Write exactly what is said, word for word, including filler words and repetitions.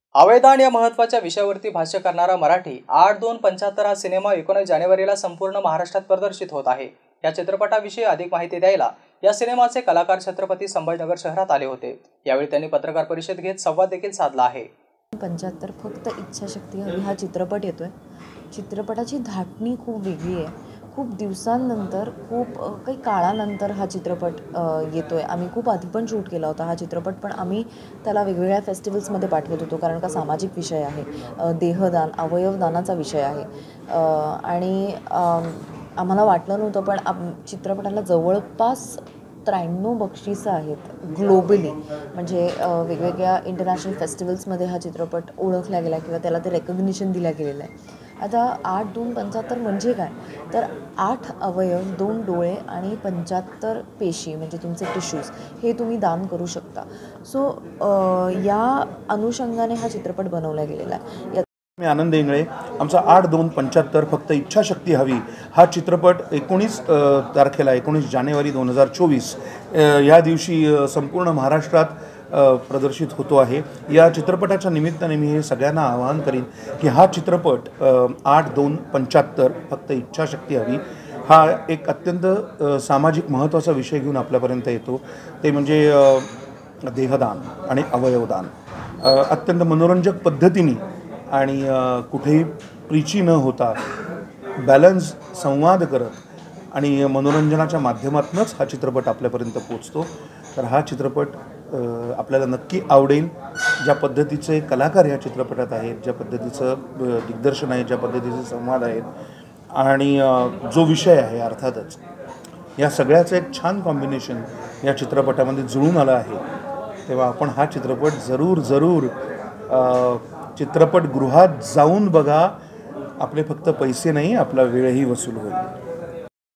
अवयदान या महत्त्वाच्या विषयावरती भाष्य करणारा मराठी आठ दोन पंच्याहत्तर हा सिनेमा एकोणीस जानेवारीला संपूर्ण महाराष्ट्रात प्रदर्शित होत आहे। या चित्रपटाविषयी अधिक माहिती द्यायला या सिनेमाचे कलाकार छत्रपती संभाजीनगर शहरात आले होते। यावेळी त्यांनी पत्रकार परिषद घेत संवाद देखील साधला आहे। पंच्याहत्तर फक्त इच्छाशक्ती हवी हा चित्रपट येतोय। चित्रपटाची धाटणी खूप वेगळी आहे। खूप दिवसांनंतर खूप काही काळानंतर हा चित्रपट येतोय। आम्ही खूप आधी पण शूट केला होता हा चित्रपट, पण आम्ही त्याला वेगवेगळ्या फेस्टिवल्समध्ये पाठवत होतो कारण का सामाजिक विषय आहे, देहदान अवयवदानाचा विषय आहे आणि आम्हाला वाटलं नव्हतं पण चित्रपटाला जवळपास त्र्याण्णव बक्षिसं आहेत ग्लोबली, म्हणजे वेगवेगळ्या इंटरनॅशनल फेस्टिवल्समध्ये हा चित्रपट ओळखला गेला किंवा त्याला ते रेकग्निशन दिलं गेलेलं आहे। आता आठ दोन पंच्याहत्तर म्हणजे काय, तर आठ अवयव, दोन डोळे आणि पंच्याहत्तर पेशी म्हणजे तुमचे टिश्यूज हे तुम्ही दान करू शकता। सो या अनुषंगाने हा चित्रपट बनवला गेलेला आहे। मी आनंद इंगळे, आमचा आठ दोन पंच्याहत्तर फक्त इच्छाशक्ती हवी हा चित्रपट एकोणीस तारखेला एकोणीस जानेवारी दोन हजार चोवीस या दिवशी संपूर्ण महाराष्ट्रात प्रदर्शित होतो आहे। या चित्रपटाच्या निमित्ताने मी हे सगळ्यांना आवाहन करीन की हा चित्रपट आठ दोन पंच्याहत्तर फक्त इच्छाशक्ती हवी हा एक अत्यंत सामाजिक महत्त्वाचा विषय घेऊन आपल्यापर्यंत येतो, ते म्हणजे देहदान आणि अवयवदान। अत्यंत मनोरंजक पद्धतीने आणि कुठेही प्रीची न होता बॅलन्स संवाद करत आणि मनोरंजनाच्या माध्यमातूनच हा चित्रपट आपल्यापर्यंत पोचतो। तर हा चित्रपट आपल्याला नक्की आवडेल। ज्या पद्धतीचे कलाकार ह्या चित्रपटात आहेत, ज्या पद्धतीचं दिग्दर्शन आहे, ज्या पद्धतीचे संवाद आहेत आणि जो विषय आहे अर्थातच, या सगळ्याचं एक छान कॉम्बिनेशन या चित्रपटामध्ये जुळून आलं आहे। तेव्हा आपण हा चित्रपट जरूर जरूर चित्रपटगृहात जाऊन बघा। आपले फक्त पैसे नाही, आपला वेळही वसूल होईल।